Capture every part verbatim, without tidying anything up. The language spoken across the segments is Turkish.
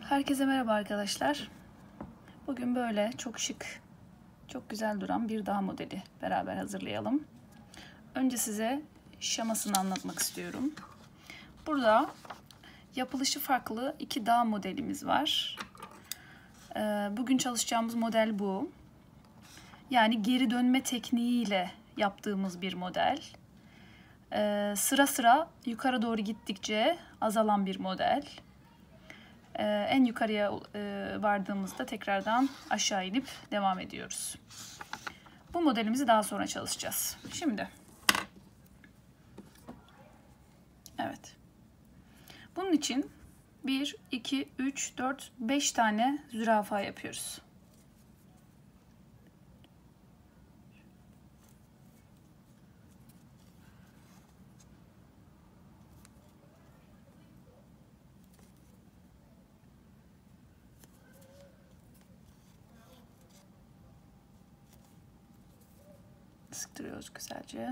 Herkese merhaba arkadaşlar. Bugün böyle çok şık, çok güzel duran bir dağ modeli beraber hazırlayalım. Önce size şemasını anlatmak istiyorum. Burada yapılışı farklı iki dağ modelimiz var. Bugün çalışacağımız model bu. Yani geri dönme tekniğiyle yaptığımız bir model. Sıra sıra yukarı doğru gittikçe azalan bir model. Ee, en yukarıya e, vardığımızda tekrardan aşağı inip devam ediyoruz. Bu modelimizi daha sonra çalışacağız. Şimdi. Evet. Bunun için bir, iki, üç, dört, beş tane zürafa yapıyoruz. Sıktırıyoruz güzelce.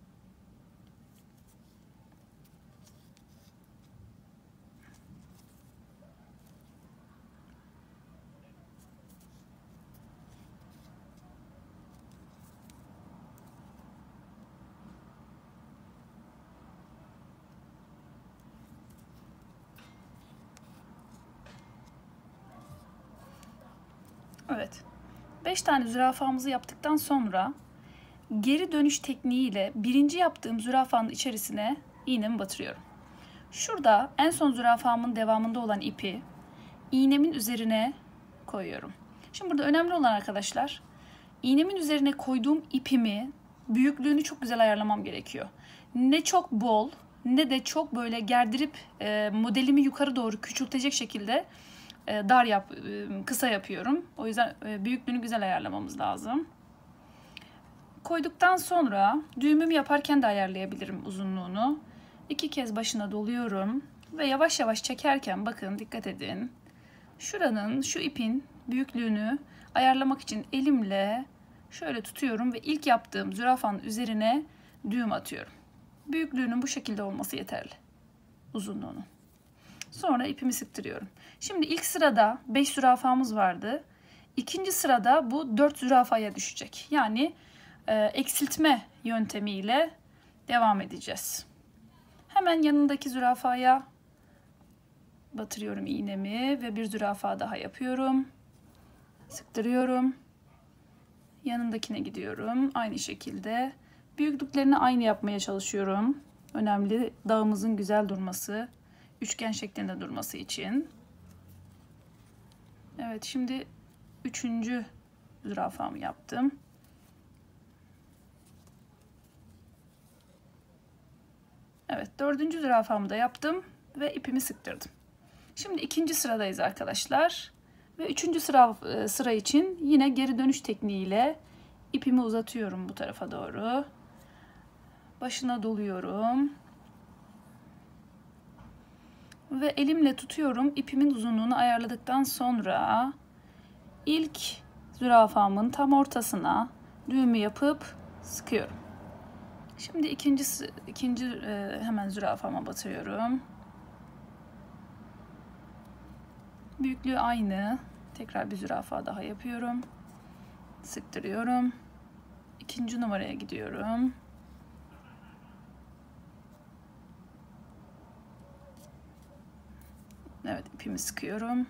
Evet. beş tane zürafamızı yaptıktan sonra geri dönüş tekniğiyle birinci yaptığım zürafanın içerisine iğnemi batırıyorum. Şurada en son zürafamın devamında olan ipi iğnemin üzerine koyuyorum. Şimdi burada önemli olan arkadaşlar, iğnemin üzerine koyduğum ipimi büyüklüğünü çok güzel ayarlamam gerekiyor. Ne çok bol ne de çok böyle gerdirip e, modelimi yukarı doğru küçültecek şekilde e, dar yap, e, kısa yapıyorum. O yüzden e, büyüklüğünü güzel ayarlamamız lazım. Koyduktan sonra düğümümü yaparken de ayarlayabilirim uzunluğunu. İki kez başına doluyorum ve yavaş yavaş çekerken bakın dikkat edin. Şuranın, şu ipin büyüklüğünü ayarlamak için elimle şöyle tutuyorum ve ilk yaptığım zürafanın üzerine düğüm atıyorum. Büyüklüğünün bu şekilde olması yeterli. Uzunluğunun. Sonra ipimi sıktırıyorum. Şimdi ilk sırada beş zürafamız vardı. İkinci sırada bu dört zürafaya düşecek. Yani e, eksiltme yöntemiyle devam edeceğiz. Hemen yanındaki zürafaya batırıyorum iğnemi ve bir zürafa daha yapıyorum. Sıktırıyorum. Yanındakine gidiyorum. Aynı şekilde. Büyüklüklerini aynı yapmaya çalışıyorum. Önemli dağımızın güzel durması, üçgen şeklinde durması için. Evet, şimdi üçüncü zürafamı yaptım. Evet, dördüncü zürafamı da yaptım ve ipimi sıktırdım. Şimdi ikinci sıradayız arkadaşlar. Ve üçüncü sıra, sıra için yine geri dönüş tekniğiyle ipimi uzatıyorum bu tarafa doğru. Başına doluyorum. Ve elimle tutuyorum. İpimin uzunluğunu ayarladıktan sonra ilk zürafamın tam ortasına düğümü yapıp sıkıyorum. Şimdi ikinci, ikinci hemen zürafama batırıyorum. Büyüklüğü aynı. Tekrar bir zürafa daha yapıyorum. Sıktırıyorum. İkinci numaraya gidiyorum. Evet, ipimi sıkıyorum.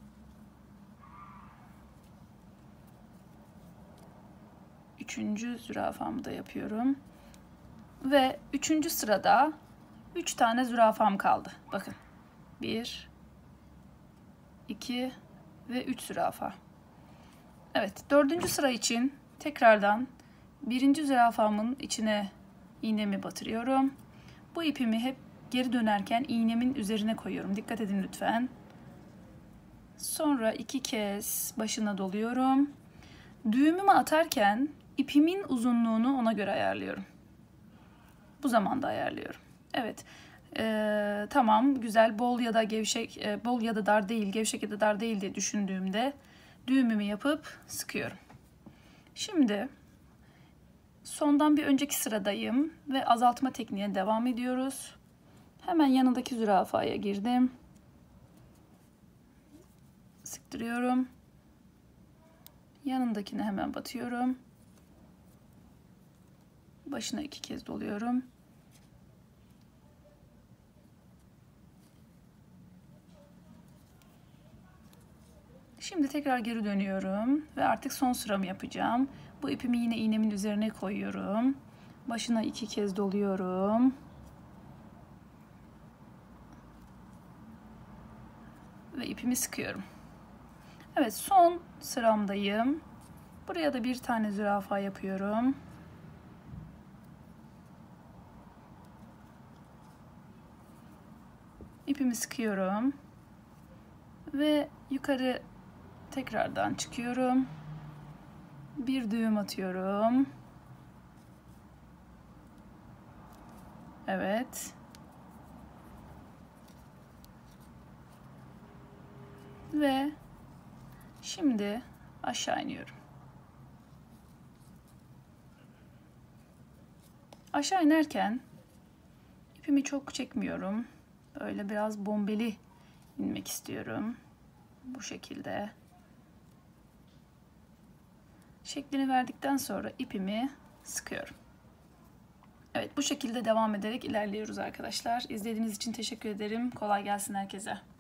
Üçüncü zürafamı da yapıyorum. Ve üçüncü sırada üç tane zürafam kaldı. Bakın. Bir, iki ve üç zürafa. Evet, dördüncü sıra için tekrardan birinci zürafamın içine iğnemi batırıyorum. Bu ipimi hep geri dönerken iğnemin üzerine koyuyorum. Dikkat edin lütfen. Sonra iki kez başına doluyorum. Düğümümü atarken ipimin uzunluğunu ona göre ayarlıyorum. Bu zamanda ayarlıyorum. Evet. Ee, tamam, güzel, bol ya da gevşek, e, bol ya da dar değil, gevşek ya da dar değil diye düşündüğümde düğümümü yapıp sıkıyorum. Şimdi sondan bir önceki sıradayım ve azaltma tekniğine devam ediyoruz. Hemen yanındaki zürafaya girdim. sıktırıyorum. Yanındakine hemen batıyorum. Başına iki kez doluyorum. Şimdi tekrar geri dönüyorum ve artık son sıramı yapacağım. Bu ipimi yine iğnemin üzerine koyuyorum. Başına iki kez doluyorum. Ve ipimi sıkıyorum. Evet, son sıramdayım. Buraya da bir tane zürafa yapıyorum. İpimi sıkıyorum. Ve yukarı tekrardan çıkıyorum. Bir düğüm atıyorum. Evet. Ve şimdi aşağı iniyorum. Aşağı inerken ipimi çok çekmiyorum. Böyle biraz bombeli inmek istiyorum. Bu şekilde. Şeklini verdikten sonra ipimi sıkıyorum. Evet, bu şekilde devam ederek ilerliyoruz arkadaşlar. İzlediğiniz için teşekkür ederim. Kolay gelsin herkese.